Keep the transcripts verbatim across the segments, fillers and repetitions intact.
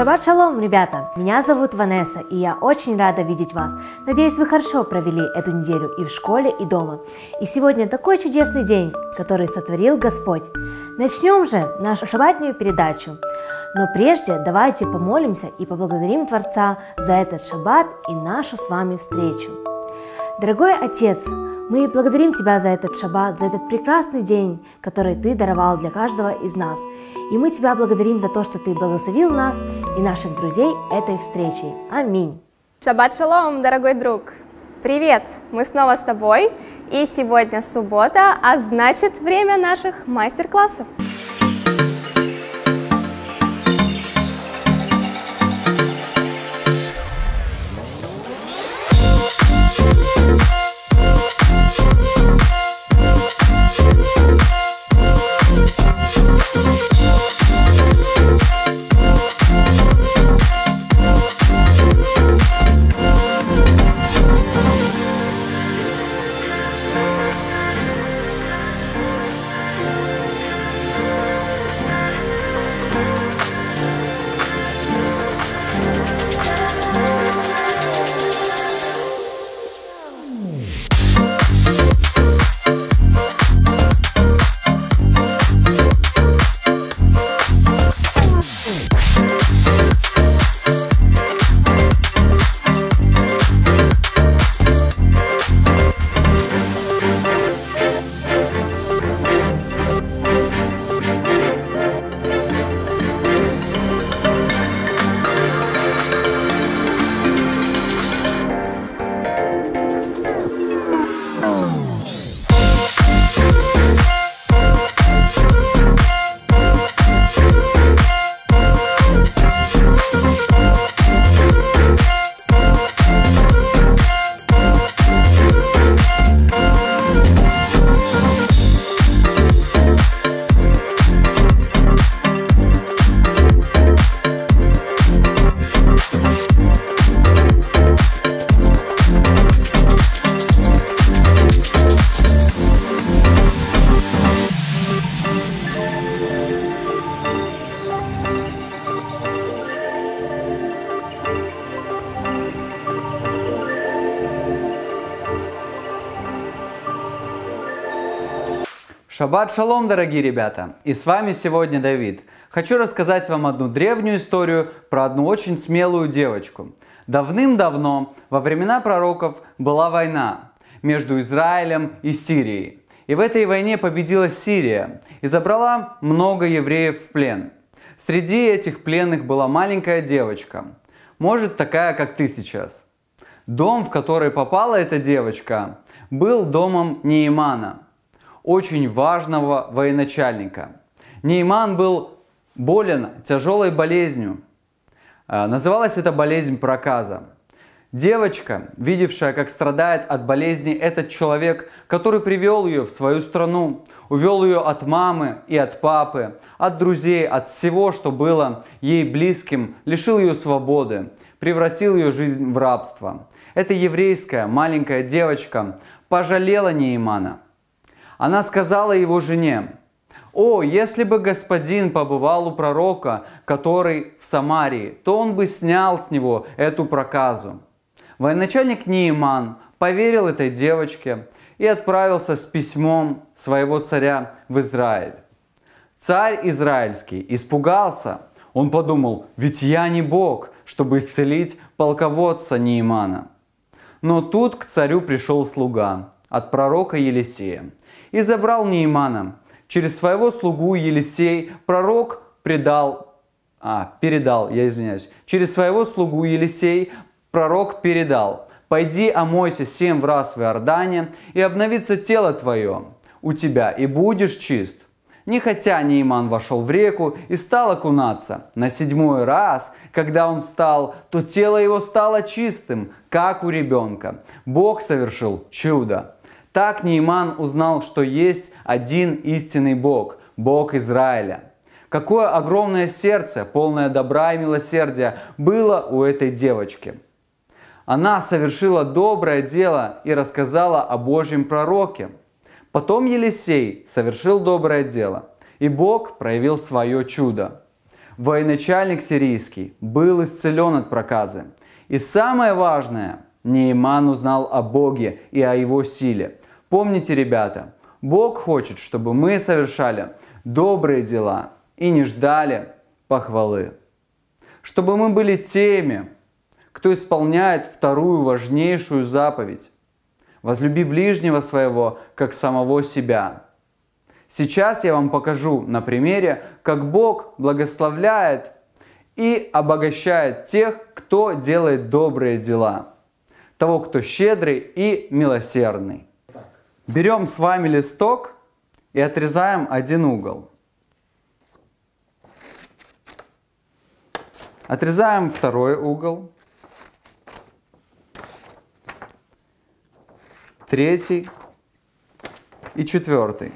Шаббат шалом, ребята! Меня зовут Ванесса, и я очень рада видеть вас. Надеюсь, вы хорошо провели эту неделю и в школе, и дома. И сегодня такой чудесный день, который сотворил Господь. Начнем же нашу шаббатную передачу. Но прежде давайте помолимся и поблагодарим Творца за этот шаббат и нашу с вами встречу. Дорогой Отец, мы благодарим Тебя за этот шаббат, за этот прекрасный день, который Ты даровал для каждого из нас. И мы Тебя благодарим за то, что Ты благословил нас и наших друзей этой встречей. Аминь. Шаббат шалом, дорогой друг! Привет! Мы снова с тобой, и сегодня суббота, а значит время наших мастер-классов. Шаббат шалом, дорогие ребята! И с вами сегодня Давид. Хочу рассказать вам одну древнюю историю про одну очень смелую девочку. Давным-давно, во времена пророков, была война между Израилем и Сирией. И в этой войне победила Сирия и забрала много евреев в плен. Среди этих пленных была маленькая девочка, может, такая, как ты сейчас. Дом, в который попала эта девочка, был домом Неимана, очень важного военачальника. Неиман был болен тяжелой болезнью. Называлась эта болезнь проказа. Девочка, видевшая, как страдает от болезни этот человек, который привел ее в свою страну, увел ее от мамы и от папы, от друзей, от всего, что было ей близким, лишил ее свободы, превратил ее жизнь в рабство. Эта еврейская маленькая девочка пожалела Неимана. Она сказала его жене: «О, если бы господин побывал у пророка, который в Самарии, то он бы снял с него эту проказу». Военачальник Неиман поверил этой девочке и отправился с письмом своего царя в Израиль. Царь израильский испугался. Он подумал: «Ведь я не Бог, чтобы исцелить полководца Неимана». Но тут к царю пришел слуга от пророка Елисея и забрал Неимана. Через своего слугу Елисей пророк предал, а, передал, я извиняюсь, через своего слугу Елисей пророк передал: «Пойди омойся семь раз в Иордане, и обновится тело твое у тебя, и будешь чист». Нехотя Неиман вошел в реку и стал окунаться. На седьмой раз, когда он встал, то тело его стало чистым, как у ребенка. Бог совершил чудо. Так Неиман узнал, что есть один истинный Бог, Бог Израиля. Какое огромное сердце, полное добра и милосердия, было у этой девочки. Она совершила доброе дело и рассказала о Божьем пророке. Потом Елисей совершил доброе дело, и Бог проявил свое чудо. военачальник сирийский, был исцелен от проказы. И самое важное, Нейман узнал о Боге и о его силе. Помните, ребята, Бог хочет, чтобы мы совершали добрые дела и не ждали похвалы. Чтобы мы были теми, кто исполняет вторую важнейшую заповедь. Возлюби ближнего своего, как самого себя. Сейчас я вам покажу на примере, как Бог благословляет и обогащает тех, кто делает добрые дела. Того, кто щедрый и милосердный. Берем с вами листок и отрезаем один угол. Отрезаем второй угол. Третий и четвертый.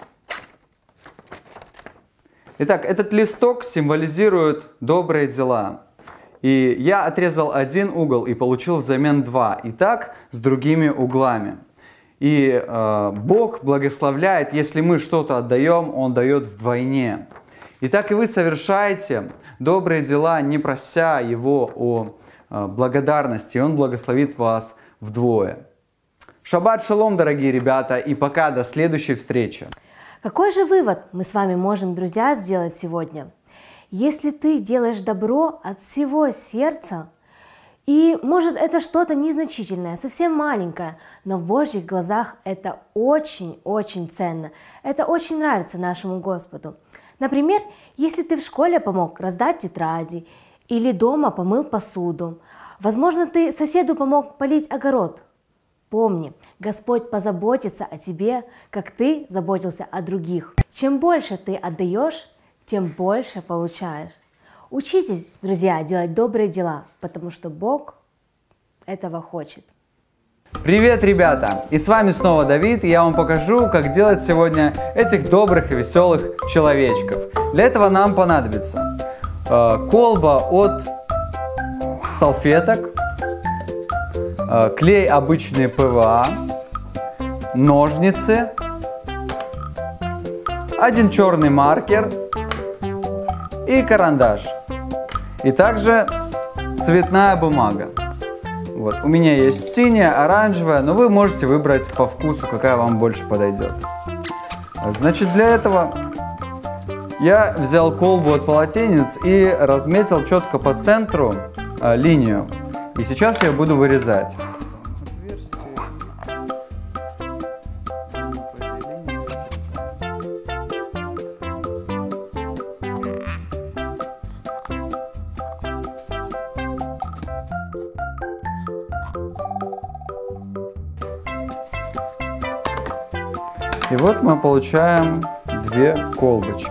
Итак, этот листок символизирует добрые дела. И я отрезал один угол и получил взамен два. И так с другими углами. И э, Бог благословляет, если мы что-то отдаем, Он дает вдвойне. И так и вы совершаете добрые дела, не прося Его о э, благодарности. И Он благословит вас вдвое. Шаббат шалом, дорогие ребята, и пока, до следующей встречи. Какой же вывод мы с вами можем, друзья, сделать сегодня? Если ты делаешь добро от всего сердца, и может это что-то незначительное, совсем маленькое, но в Божьих глазах это очень-очень ценно, это очень нравится нашему Господу. Например, если ты в школе помог раздать тетради, или дома помыл посуду, возможно, ты соседу помог полить огород. Помни, Господь позаботится о тебе, как ты заботился о других. Чем больше ты отдаешь, тем больше получаешь. Учитесь, друзья, делать добрые дела, потому что Бог этого хочет. Привет, ребята! И с вами снова Давид, и я вам покажу, как делать сегодня этих добрых и веселых человечков. Для этого нам понадобится э, колба от салфеток, клей обычный пэ вэ а, ножницы, один черный маркер и карандаш. И также цветная бумага. Вот. У меня есть синяя, оранжевая, но вы можете выбрать по вкусу, какая вам больше подойдет. Значит, для этого я взял колбу от полотенец и разметил четко по центру а, линию. И сейчас я буду вырезать. И вот мы получаем две колбочки.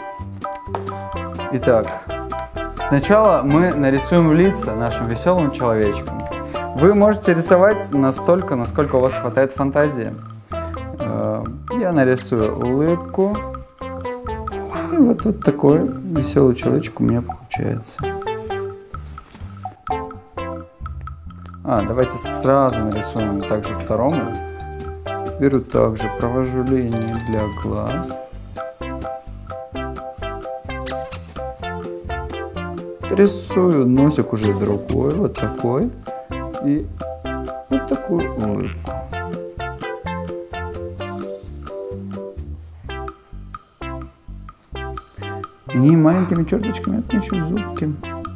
Итак. Сначала мы нарисуем лица нашим веселым человечкам. Вы можете рисовать настолько, насколько у вас хватает фантазии. Я нарисую улыбку. И вот, вот такой веселый человечек у меня получается. А, давайте сразу нарисуем также второму. Беру также, провожу линии для глаз. Рисую носик уже другой, вот такой, и вот такую улыбку. И маленькими черточками отмечу зубки.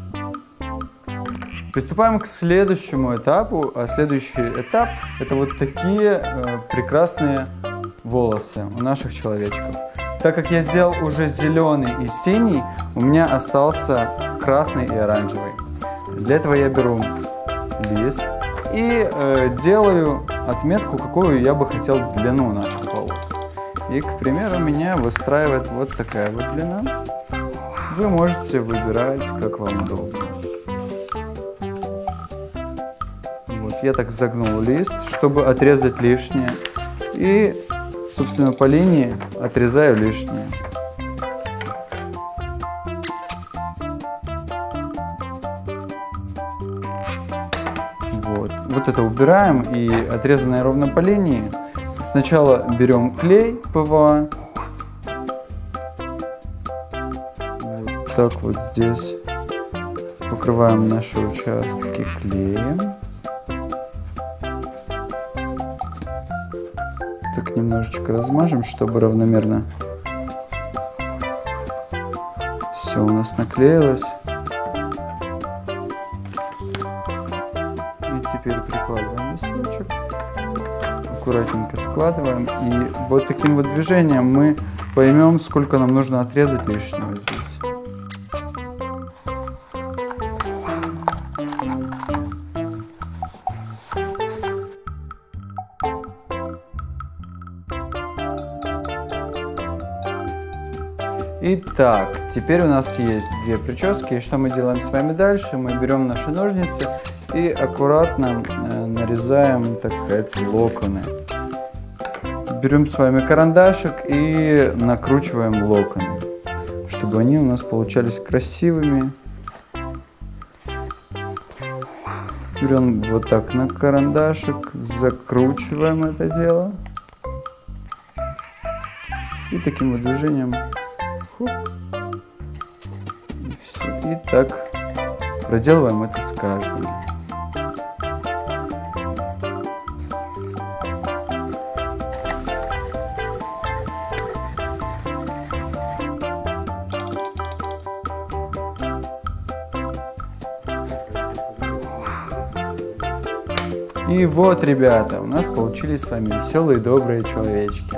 Приступаем к следующему этапу. А следующий этап — это вот такие э, прекрасные волосы у наших человечков. Так как я сделал уже зеленый и синий, у меня остался красный и оранжевый. Для этого я беру лист и э, делаю отметку, какую я бы хотел длину наших волос. И, к примеру, меня выстраивает вот такая вот длина. Вы можете выбирать, как вам удобно. Вот, я так загнул лист, чтобы отрезать лишнее. И, собственно, по линии отрезаю лишнее. Вот. Вот это убираем и отрезанное ровно по линии. Сначала берем клей пэ вэ а. Вот так вот здесь покрываем наши участки клеем. Так немножечко размажем, чтобы равномерно все у нас наклеилось. И теперь прикладываем листочек, аккуратненько складываем. И вот таким вот движением мы поймем, сколько нам нужно отрезать лишнего здесь. Итак, теперь у нас есть две прически. И что мы делаем с вами дальше? Мы берем наши ножницы и аккуратно э, нарезаем, так сказать, локоны. Берем с вами карандашик и накручиваем локоны, чтобы они у нас получались красивыми. Берем вот так на карандашик, закручиваем это дело. И таким вот движением. Хуп. И все. И так проделываем это с каждым. И вот, ребята, у нас получились с вами веселые добрые человечки.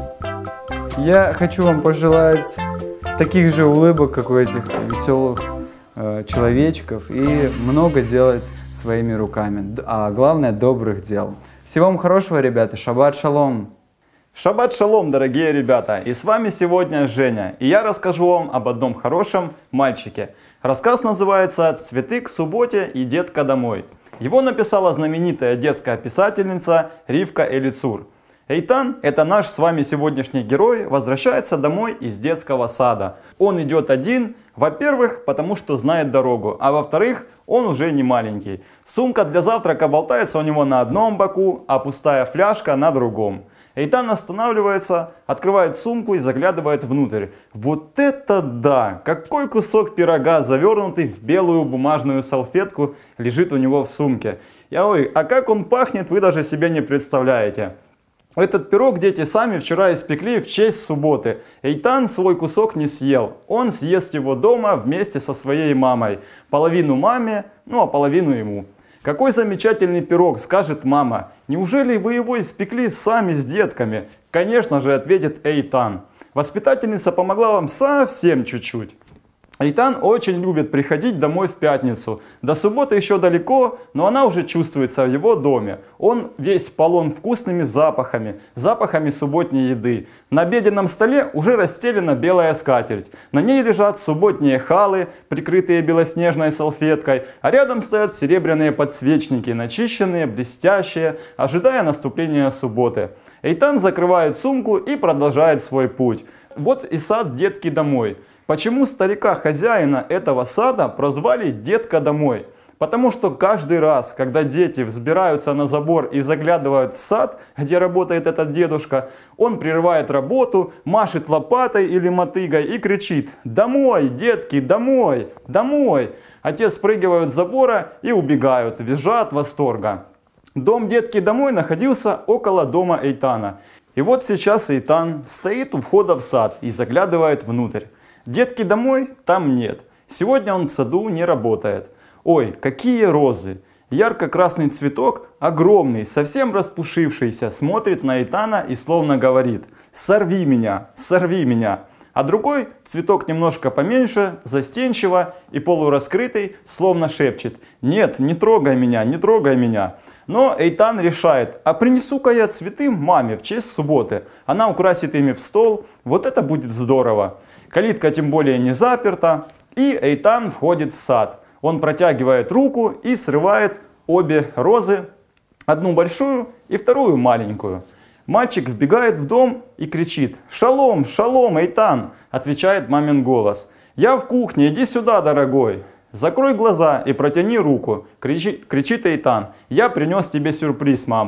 Я хочу вам пожелать таких же улыбок, как у этих веселых э, человечков, и много делать своими руками, а главное добрых дел. Всего вам хорошего, ребята, шаббат шалом! Шаббат шалом, дорогие ребята! И с вами сегодня Женя, и я расскажу вам об одном хорошем мальчике. Рассказ называется «Цветы к субботе и детка домой». Его написала знаменитая детская писательница Ривка Элицур. Эйтан, это наш с вами сегодняшний герой, возвращается домой из детского сада. Он идет один, во-первых, потому что знает дорогу, а во-вторых, он уже не маленький. Сумка для завтрака болтается у него на одном боку, а пустая фляжка на другом. Эйтан останавливается, открывает сумку и заглядывает внутрь. Вот это да! Какой кусок пирога, завернутый в белую бумажную салфетку, лежит у него в сумке. Я, ой, а как он пахнет, вы даже себе не представляете. Этот пирог дети сами вчера испекли в честь субботы. Эйтан свой кусок не съел. Он съест его дома вместе со своей мамой. Половину маме, ну а половину ему. Какой замечательный пирог, скажет мама. Неужели вы его испекли сами с детками? Конечно же, ответит Эйтан. Воспитательница помогла вам совсем чуть-чуть. Эйтан очень любит приходить домой в пятницу. До субботы еще далеко, но она уже чувствуется в его доме. Он весь полон вкусными запахами, запахами субботней еды. На обеденном столе уже расстелена белая скатерть. На ней лежат субботние халы, прикрытые белоснежной салфеткой, а рядом стоят серебряные подсвечники, начищенные, блестящие, ожидая наступления субботы. Эйтан закрывает сумку и продолжает свой путь. Вот и сад детки домой. Почему старика-хозяина этого сада прозвали «Детка домой»? Потому что каждый раз, когда дети взбираются на забор и заглядывают в сад, где работает этот дедушка, он прерывает работу, машет лопатой или мотыгой и кричит: «Домой, детки, домой, домой!» А те спрыгивают с забора и убегают, визжа от восторга. Дом детки домой находился около дома Эйтана. И вот сейчас Эйтан стоит у входа в сад и заглядывает внутрь. Детки домой там нет. Сегодня он в саду не работает. Ой, какие розы! Ярко-красный цветок, огромный, совсем распушившийся, смотрит на Эйтана и словно говорит: «Сорви меня, сорви меня». А другой цветок немножко поменьше, застенчиво и полураскрытый, словно шепчет: «Нет, не трогай меня, не трогай меня». Но Эйтан решает: а принесу-ка я цветы маме в честь субботы. Она украсит ими в стол, вот это будет здорово. Калитка тем более не заперта, и Эйтан входит в сад. Он протягивает руку и срывает обе розы, одну большую и вторую маленькую. Мальчик вбегает в дом и кричит: «Шалом, шалом, Эйтан!» Отвечает мамин голос: «Я в кухне, иди сюда, дорогой!» «Закрой глаза и протяни руку», кричит, кричит Эйтан. «Я принес тебе сюрприз, мама».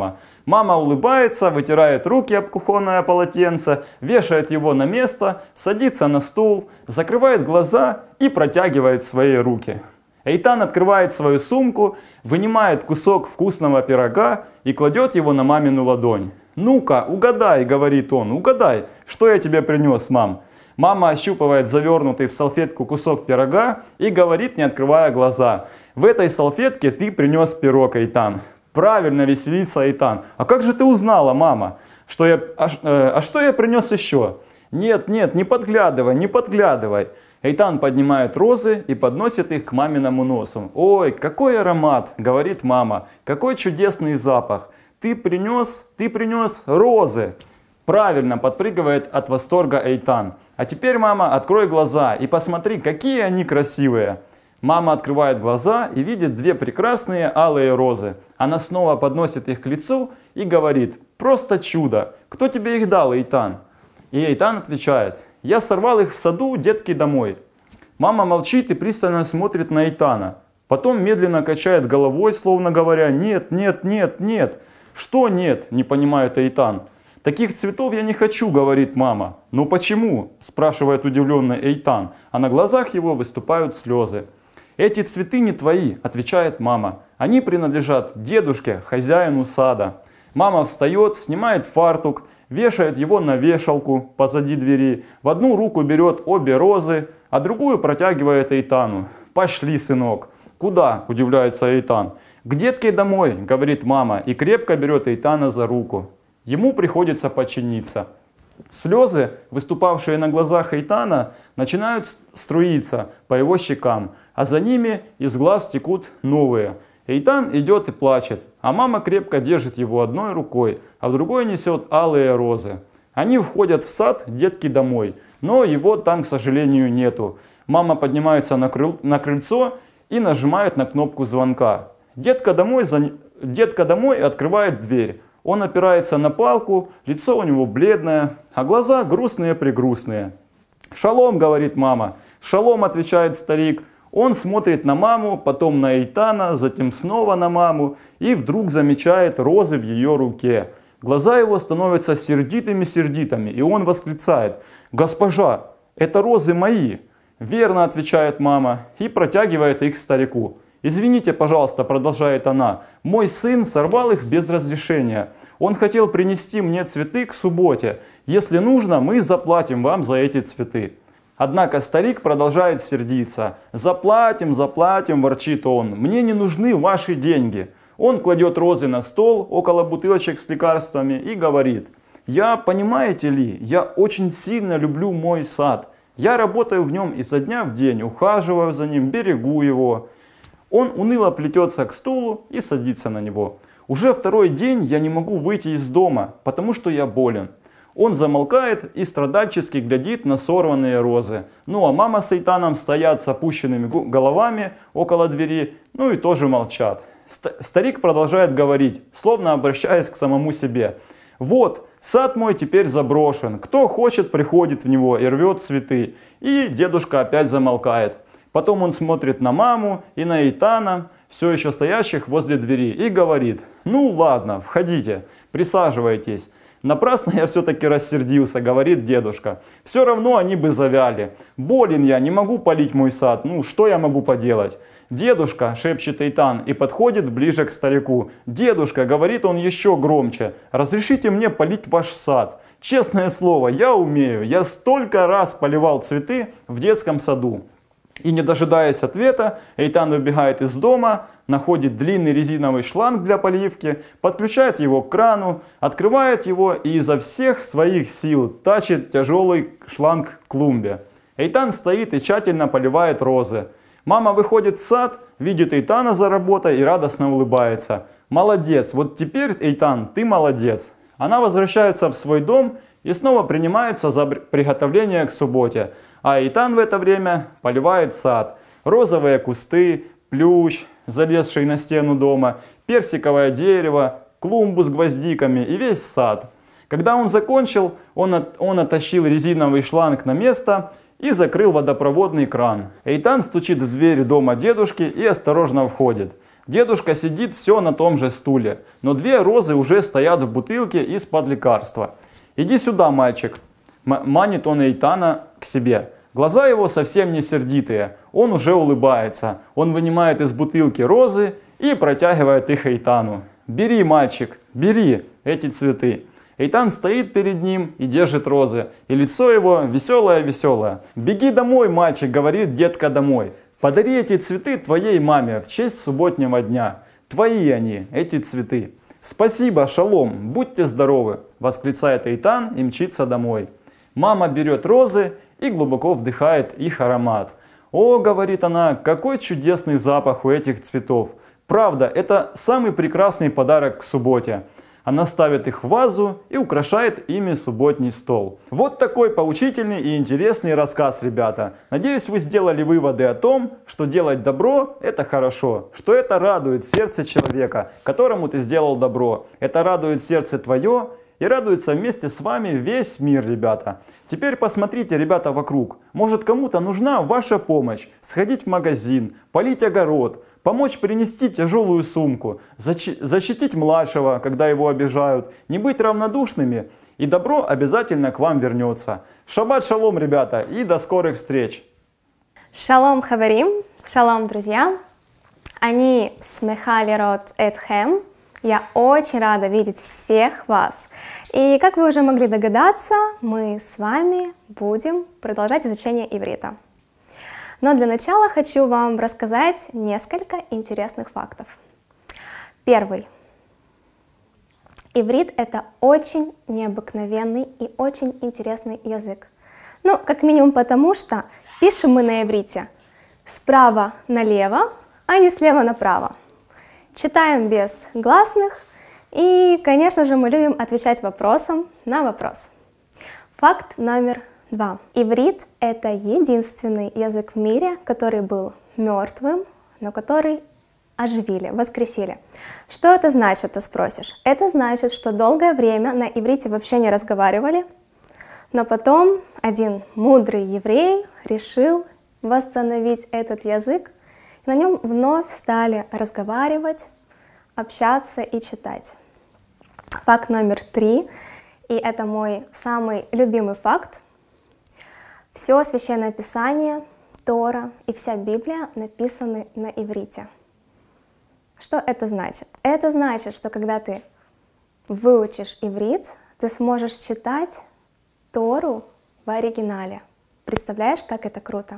Мама улыбается, вытирает руки об кухонное полотенце, вешает его на место, садится на стул, закрывает глаза и протягивает свои руки. Эйтан открывает свою сумку, вынимает кусок вкусного пирога и кладет его на мамину ладонь. «Ну-ка, угадай», — говорит он, — «угадай, что я тебе принес, мам?» Мама ощупывает завернутый в салфетку кусок пирога и говорит, не открывая глаза: «В этой салфетке ты принес пирог, Эйтан». Правильно, веселится Эйтан. «А как же ты узнала, мама? Что я, а, э, а что я принес еще?» «Нет, нет, не подглядывай, не подглядывай». Эйтан поднимает розы и подносит их к маминому носу. «Ой, какой аромат!» — говорит мама. «Какой чудесный запах! Ты принес, ты принес розы!» Правильно, подпрыгивает от восторга Эйтан. «А теперь, мама, открой глаза и посмотри, какие они красивые!» Мама открывает глаза и видит две прекрасные алые розы. Она снова подносит их к лицу и говорит: «Просто чудо! Кто тебе их дал, Эйтан?» И Эйтан отвечает: «Я сорвал их в саду детки домой». Мама молчит и пристально смотрит на Эйтана. Потом медленно качает головой, словно говоря: «Нет, нет, нет, нет». «Что нет?» — не понимает Эйтан. «Таких цветов я не хочу», — говорит мама. «Ну почему?» — спрашивает удивленный Эйтан, а на глазах его выступают слезы. «Эти цветы не твои», — отвечает мама. «Они принадлежат дедушке, хозяину сада». Мама встает, снимает фартук, вешает его на вешалку позади двери, в одну руку берет обе розы, а другую протягивает Эйтану. «Пошли, сынок». «Куда?» — удивляется Эйтан. «К детке домой», — говорит мама, и крепко берет Эйтана за руку. Ему приходится подчиниться. Слезы, выступавшие на глазах Эйтана, начинают струиться по его щекам, а за ними из глаз текут новые. Эйтан идет и плачет, а мама крепко держит его одной рукой, а в другой несет алые розы. Они входят в сад детки домой, но его там, к сожалению, нету. Мама поднимается на, крыль... на крыльцо и нажимает на кнопку звонка. Детка домой, за... Детка домой открывает дверь. Он опирается на палку, лицо у него бледное, а глаза грустные-прегрустные. «Шалом», — говорит мама. «Шалом», — отвечает старик. Он смотрит на маму, потом на Эйтана, затем снова на маму и вдруг замечает розы в ее руке. Глаза его становятся сердитыми-сердитыми, и он восклицает: «Госпожа, это розы мои!» «Верно», — отвечает мама и протягивает их старику. «Извините, пожалуйста», — продолжает она, — «мой сын сорвал их без разрешения. Он хотел принести мне цветы к субботе. Если нужно, мы заплатим вам за эти цветы». Однако старик продолжает сердиться. «Заплатим, заплатим», — ворчит он, — «мне не нужны ваши деньги». Он кладет розы на стол около бутылочек с лекарствами и говорит: «Я, понимаете ли, я очень сильно люблю мой сад. Я работаю в нем изо дня в день, ухаживаю за ним, берегу его». Он уныло плетется к стулу и садится на него. «Уже второй день я не могу выйти из дома, потому что я болен». Он замолкает и страдальчески глядит на сорванные розы. Ну а мама с Эйтаном стоят с опущенными головами около двери, ну и тоже молчат. Старик продолжает говорить, словно обращаясь к самому себе: «Вот, сад мой теперь заброшен. Кто хочет, приходит в него и рвет цветы». И дедушка опять замолкает. Потом он смотрит на маму и на Эйтана, все еще стоящих возле двери, и говорит: «Ну ладно, входите, присаживайтесь». «Напрасно я все-таки рассердился», — говорит дедушка. «Все равно они бы завяли. Болен я, не могу полить мой сад. Ну, что я могу поделать?» «Дедушка», — шепчет Эйтан и подходит ближе к старику. «Дедушка», — говорит он еще громче, — «разрешите мне полить ваш сад. Честное слово, я умею. Я столько раз поливал цветы в детском саду». И не дожидаясь ответа, Эйтан выбегает из дома, находит длинный резиновый шланг для поливки, подключает его к крану, открывает его и изо всех своих сил тащит тяжелый шланг к клумбе. Эйтан стоит и тщательно поливает розы. Мама выходит в сад, видит Эйтана за работой и радостно улыбается. «Молодец, вот теперь, Эйтан, ты молодец». Она возвращается в свой дом и снова принимается за приготовление к субботе. А Эйтан в это время поливает сад. Розовые кусты, плющ, залезший на стену дома, персиковое дерево, клумбу с гвоздиками и весь сад. Когда он закончил, он, от, он оттащил резиновый шланг на место и закрыл водопроводный кран. Эйтан стучит в дверь дома дедушки и осторожно входит. Дедушка сидит все на том же стуле, но две розы уже стоят в бутылке из-под лекарства. «Иди сюда, мальчик», манит он Эйтана к себе. Глаза его совсем не сердитые, он уже улыбается. Он вынимает из бутылки розы и протягивает их Эйтану. «Бери, мальчик, бери эти цветы». Эйтан стоит перед ним и держит розы, и лицо его веселое-веселое. «Беги домой, мальчик», говорит детка домой. «Подари эти цветы твоей маме в честь субботнего дня. Твои они, эти цветы». «Спасибо, шалом, будьте здоровы», восклицает Эйтан и мчится домой. Мама берет розы и глубоко вдыхает их аромат. «О, — говорит она, — какой чудесный запах у этих цветов! Правда, это самый прекрасный подарок к субботе». Она ставит их в вазу и украшает ими субботний стол. Вот такой поучительный и интересный рассказ, ребята. Надеюсь, вы сделали выводы о том, что делать добро – это хорошо, что это радует сердце человека, которому ты сделал добро. Это радует сердце твое и радуется вместе с вами весь мир, ребята. Теперь посмотрите, ребята, вокруг. Может, кому-то нужна ваша помощь. Сходить в магазин, полить огород, помочь принести тяжелую сумку, защитить младшего, когда его обижают, не быть равнодушными, и добро обязательно к вам вернется. Шаббат шалом, ребята, и до скорых встреч! Шалом, хаверим, шалом, друзья! Они смехали рот этхем. Я очень рада видеть всех вас. И как вы уже могли догадаться, мы с вами будем продолжать изучение иврита. Но для начала хочу вам рассказать несколько интересных фактов. Первый. Иврит — это очень необыкновенный и очень интересный язык. Ну, как минимум потому, что пишем мы на иврите справа налево, а не слева направо. Читаем без гласных и, конечно же, мы любим отвечать вопросом на вопрос. Факт номер два. Иврит — это единственный язык в мире, который был мертвым, но который оживили, воскресили. Что это значит, ты спросишь? Это значит, что долгое время на иврите вообще не разговаривали, но потом один мудрый еврей решил восстановить этот язык, и на нем вновь стали разговаривать, общаться и читать. Факт номер три, и это мой самый любимый факт. Все Священное Писание, Тора и вся Библия написаны на иврите. Что это значит? Это значит, что когда ты выучишь иврит, ты сможешь читать Тору в оригинале. Представляешь, как это круто?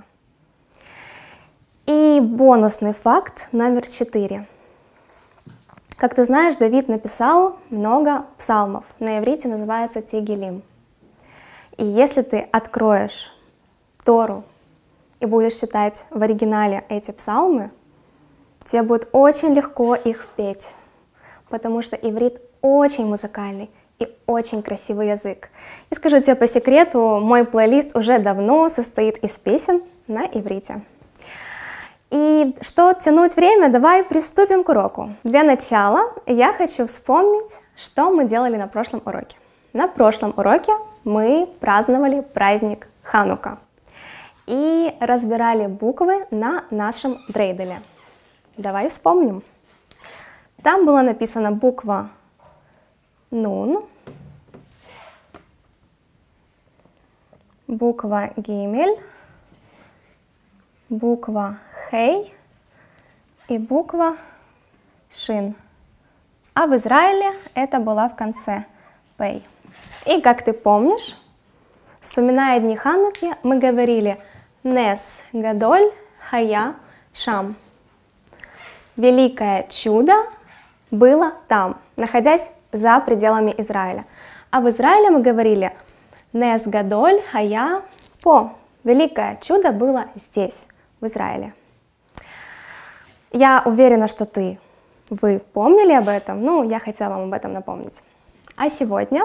И бонусный факт номер четыре. Как ты знаешь, Давид написал много псалмов. На иврите называется тегилим. И если ты откроешь Тору и будешь читать в оригинале эти псалмы, тебе будет очень легко их петь, потому что иврит очень музыкальный и очень красивый язык. И скажу тебе по секрету, мой плейлист уже давно состоит из песен на иврите. И что тянуть время, давай приступим к уроку. Для начала я хочу вспомнить, что мы делали на прошлом уроке. На прошлом уроке мы праздновали праздник Ханука и разбирали буквы на нашем дрейделе. Давай вспомним. Там была написана буква Нун, буква Гимель, буква Хей и буква Шин. А в Израиле это была в конце Пей. И как ты помнишь, вспоминая дни Хануки, мы говорили Нес Гадоль Хая Шам. Великое чудо было там, находясь за пределами Израиля. А в Израиле мы говорили Нес Гадоль Хая По. Великое чудо было здесь, в Израиле. Я уверена, что ты, вы помнили об этом, ну, я хотела вам об этом напомнить. А сегодня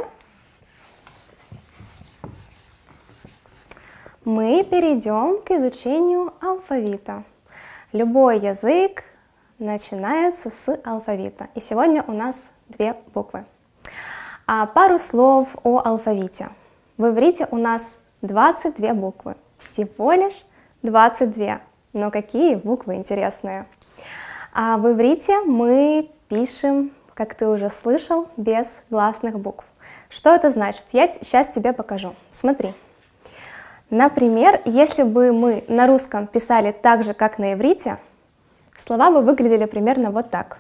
мы перейдем к изучению алфавита. Любой язык начинается с алфавита. И сегодня у нас две буквы. А пару слов о алфавите. В иврите у нас двадцать две буквы. Всего лишь двадцать две. Но какие буквы интересные. А в иврите мы пишем, как ты уже слышал, без гласных букв. Что это значит? Я сейчас тебе покажу. Смотри. Например, если бы мы на русском писали так же, как на иврите, слова бы выглядели примерно вот так.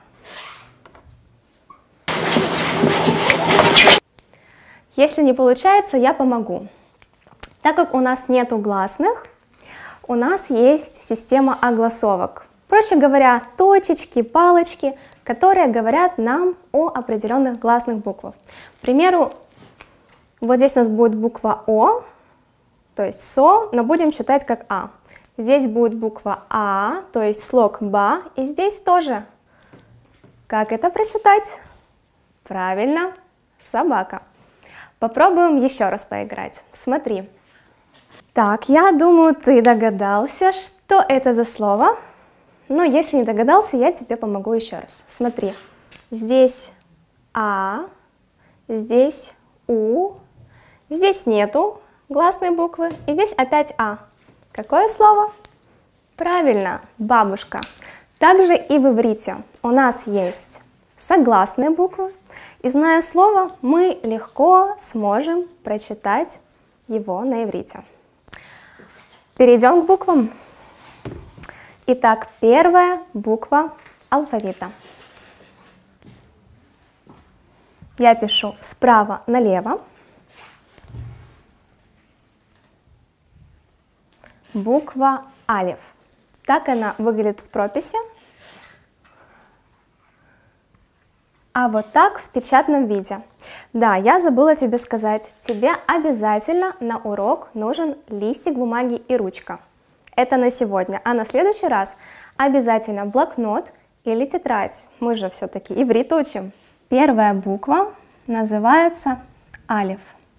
Если не получается, я помогу. Так как у нас нету гласных, у нас есть система огласовок. Проще говоря, точечки, палочки, которые говорят нам о определенных гласных буквах. К примеру, вот здесь у нас будет буква О, то есть СО, но будем читать как А. Здесь будет буква А, то есть слог БА, и здесь тоже. Как это прочитать? Правильно, собака. Попробуем еще раз поиграть. Смотри. Так, я думаю, ты догадался, что это за слово. Но если не догадался, я тебе помогу еще раз. Смотри. Здесь А, здесь У, здесь нету гласной буквы, и здесь опять А. Какое слово? Правильно, бабушка. Также и в иврите у нас есть согласные буквы, и зная слово, мы легко сможем прочитать его на иврите. Перейдем к буквам. Итак, первая буква алфавита. Я пишу справа налево. Буква алеф. Так она выглядит в прописи. А вот так в печатном виде. Да, я забыла тебе сказать, тебе обязательно на урок нужен листик бумаги и ручка. Это на сегодня, а на следующий раз обязательно блокнот или тетрадь. Мы же все-таки иврит учим. Первая буква называется алеф.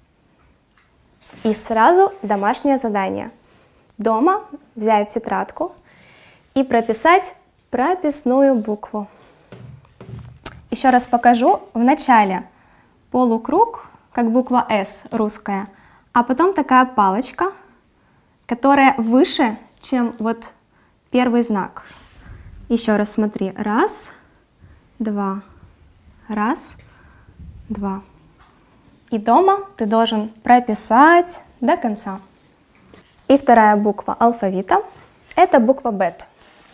И сразу домашнее задание. Дома взять тетрадку и прописать прописную букву. Еще раз покажу. В начале полукруг, как буква С русская, а потом такая палочка, которая выше, чем вот первый знак. Еще раз смотри. Раз, два, раз, два. И дома ты должен прописать до конца. И вторая буква алфавита – это буква бет.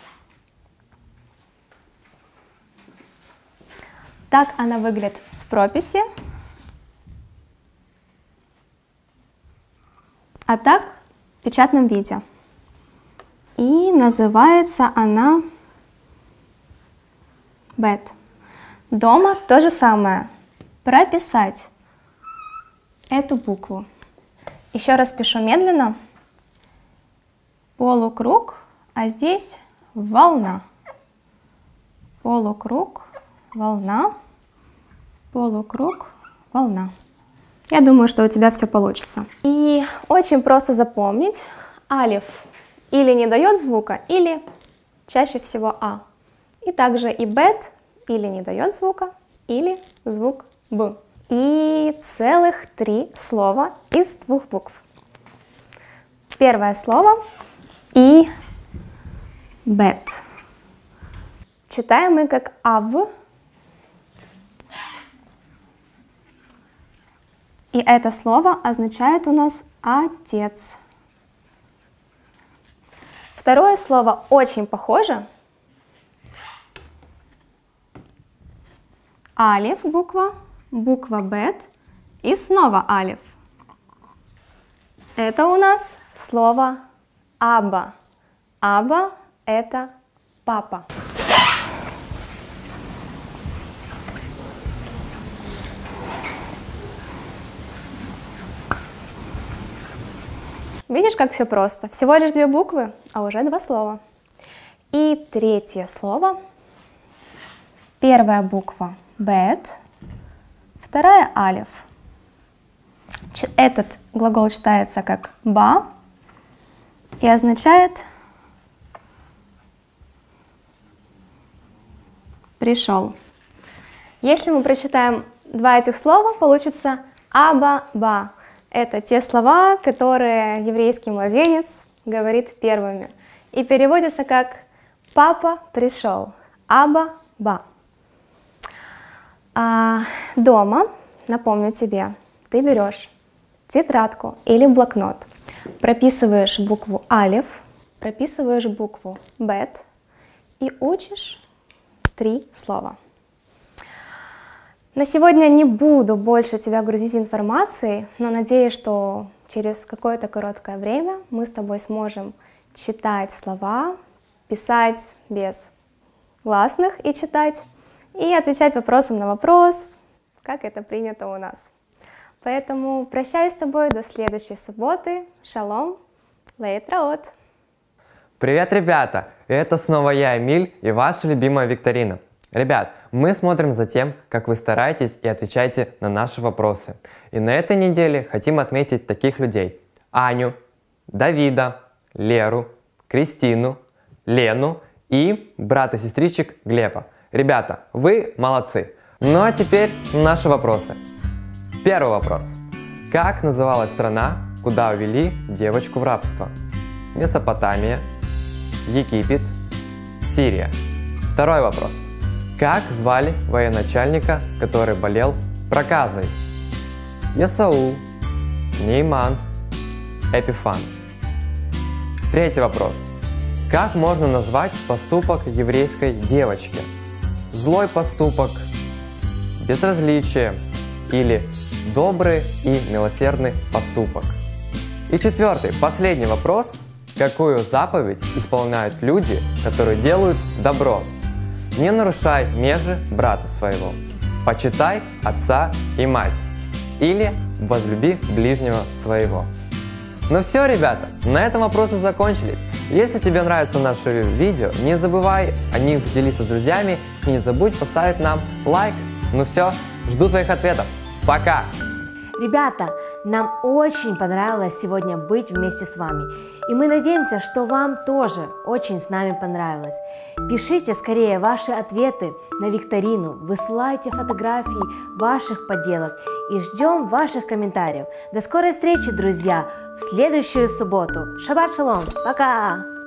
Так она выглядит в прописи. А так в печатном виде. И называется она бет. Дома то же самое. Прописать эту букву. Еще раз пишу медленно. Полукруг, а здесь волна. Полукруг, волна, полукруг, волна. Я думаю, что у тебя все получится. И очень просто запомнить. Алеф или не дает звука, или чаще всего А. И также и бет или не дает звука, или звук Б. И целых три слова из двух букв. Первое слово и бет. Читаем мы как ав. И это слово означает у нас отец. Второе слово очень похоже. Алеф буква, буква бет и снова алеф. Это у нас слово аба. Аба – это папа. Видишь, как все просто? Всего лишь две буквы, а уже два слова. И третье слово. Первая буква бет, вторая алеф. Этот глагол читается как ба и означает пришел. Если мы прочитаем два этих слова, получится аба-ба. Это те слова, которые еврейский младенец говорит первыми. И переводится как «папа пришел». Аба-ба. А дома, напомню тебе, ты берешь тетрадку или блокнот, прописываешь букву алиф, прописываешь букву бет и учишь три слова. На сегодня не буду больше тебя грузить информацией, но надеюсь, что через какое-то короткое время мы с тобой сможем читать слова, писать без гласных и читать, и отвечать вопросом на вопрос, как это принято у нас. Поэтому прощаюсь с тобой до следующей субботы. Шалом, лейтраот. Привет, ребята! Это снова я, Эмиль, и ваша любимая викторина. Ребят, мы смотрим за тем, как вы стараетесь и отвечаете на наши вопросы. И на этой неделе хотим отметить таких людей: Аню, Давида, Леру, Кристину, Лену и брата-сестричек Глеба. Ребята, вы молодцы! Ну а теперь наши вопросы. Первый вопрос. Как называлась страна, куда увели девочку в рабство? Месопотамия, Египет, Сирия. Второй вопрос. Как звали военачальника, который болел проказой? Есаул, Нейман, Эпифан. Третий вопрос. Как можно назвать поступок еврейской девочки? Злой поступок, безразличие или добрый и милосердный поступок? И четвертый, последний вопрос. Какую заповедь исполняют люди, которые делают добро? Не нарушай межи брата своего. Почитай отца и мать. Или возлюби ближнего своего. Ну все, ребята, на этом вопросы закончились. Если тебе нравится наше видео, не забывай о них делиться с друзьями и не забудь поставить нам лайк. Ну все, жду твоих ответов. Пока! Ребята, нам очень понравилось сегодня быть вместе с вами, и мы надеемся, что вам тоже очень с нами понравилось. Пишите скорее ваши ответы на викторину, высылайте фотографии ваших поделок и ждем ваших комментариев. До скорой встречи, друзья, в следующую субботу. Шаббат шалом, пока!